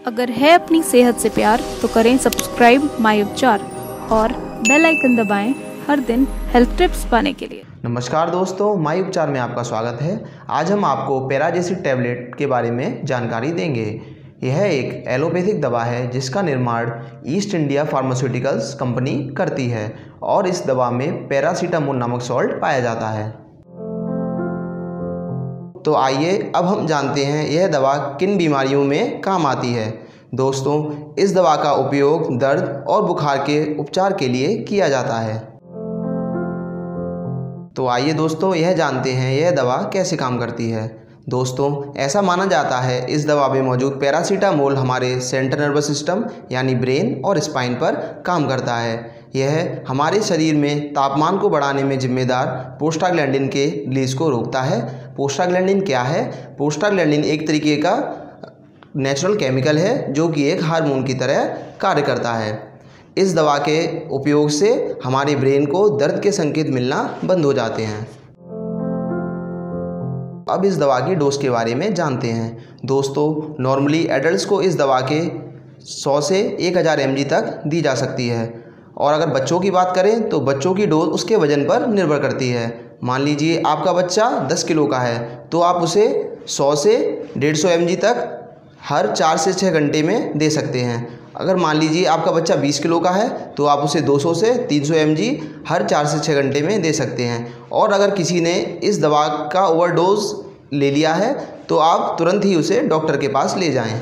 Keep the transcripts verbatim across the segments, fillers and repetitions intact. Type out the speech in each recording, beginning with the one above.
अगर है अपनी सेहत से प्यार तो करें सब्सक्राइब माई उपचार और बेल आइकन दबाएं हर दिन हेल्थ टिप्स पाने के लिए। नमस्कार दोस्तों, माई उपचार में आपका स्वागत है। आज हम आपको पैराजेसिक टैबलेट के बारे में जानकारी देंगे। यह एक एलोपैथिक दवा है जिसका निर्माण ईस्ट इंडिया फार्मास्यूटिकल्स कंपनी करती है और इस दवा में पैरासीटामोल नामक सॉल्ट पाया जाता है। तो आइए अब हम जानते हैं यह दवा किन बीमारियों में काम आती है। दोस्तों, इस दवा का उपयोग दर्द और बुखार के उपचार के लिए किया जाता है। तो आइए दोस्तों यह जानते हैं यह दवा कैसे काम करती है। दोस्तों, ऐसा माना जाता है इस दवा में मौजूद पैरासीटामोल हमारे सेंट्रल नर्वस सिस्टम यानी ब्रेन और स्पाइन पर काम करता है। यह हमारे शरीर में तापमान को बढ़ाने में जिम्मेदार प्रोस्टाग्लैंडिन के रिलीज को रोकता है। प्रोस्टाग्लैंडिन क्या है? प्रोस्टाग्लैंडिन एक तरीके का नेचुरल केमिकल है जो कि एक हार्मोन की तरह कार्य करता है। इस दवा के उपयोग से हमारे ब्रेन को दर्द के संकेत मिलना बंद हो जाते हैं। अब इस दवा की डोज के बारे में जानते हैं। दोस्तों, नॉर्मली एडल्ट्स को इस दवा के सौ से एक हज़ार एम जी तक दी जा सकती है और अगर बच्चों की बात करें तो बच्चों की डोज उसके वजन पर निर्भर करती है। मान लीजिए आपका बच्चा दस किलो का है तो आप उसे सौ से डेढ़ सौ एम जी तक हर चार से छः घंटे में दे सकते हैं। अगर मान लीजिए आपका बच्चा बीस किलो का है तो आप उसे दो सौ से तीन सौ एम जी हर चार से छः घंटे में दे सकते हैं। और अगर किसी ने इस दवा का ओवरडोज ले लिया है तो आप तुरंत ही उसे डॉक्टर के पास ले जाएं।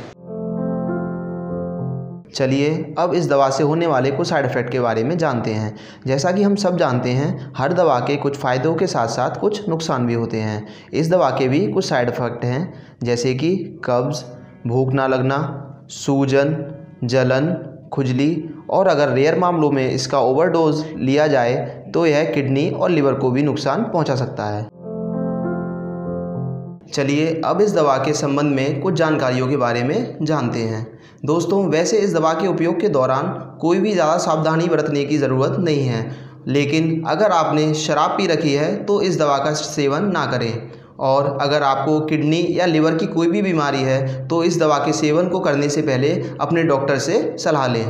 चलिए अब इस दवा से होने वाले कुछ साइड इफ़ेक्ट के बारे में जानते हैं। जैसा कि हम सब जानते हैं हर दवा के कुछ फ़ायदों के साथ साथ कुछ नुकसान भी होते हैं। इस दवा के भी कुछ साइड इफ़ेक्ट हैं जैसे कि कब्ज़, भूख ना लगना, सूजन, जलन, खुजली और अगर रेयर मामलों में इसका ओवरडोज लिया जाए तो यह किडनी और लिवर को भी नुकसान पहुंचा सकता है। चलिए अब इस दवा के संबंध में कुछ जानकारियों के बारे में जानते हैं। दोस्तों, वैसे इस दवा के उपयोग के दौरान कोई भी ज़्यादा सावधानी बरतने की ज़रूरत नहीं है, लेकिन अगर आपने शराब पी रखी है तो इस दवा का सेवन ना करें। और अगर आपको किडनी या लिवर की कोई भी बीमारी है तो इस दवा के सेवन को करने से पहले अपने डॉक्टर से सलाह लें।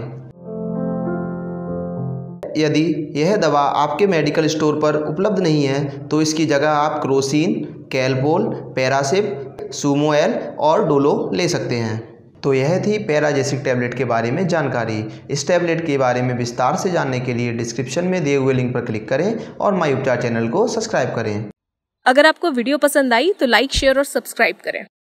यदि यह दवा आपके मेडिकल स्टोर पर उपलब्ध नहीं है तो इसकी जगह आप क्रोसिन, कैलपोल, पैरासिप, सुमोएल और डोलो ले सकते हैं। तो यह थी पैराजेसिक टैबलेट के बारे में जानकारी। इस टैबलेट के बारे में विस्तार से जानने के लिए डिस्क्रिप्शन में दिए हुए लिंक पर क्लिक करें और माई उपचार चैनल को सब्सक्राइब करें। अगर आपको वीडियो पसंद आई तो लाइक, शेयर और सब्सक्राइब करें।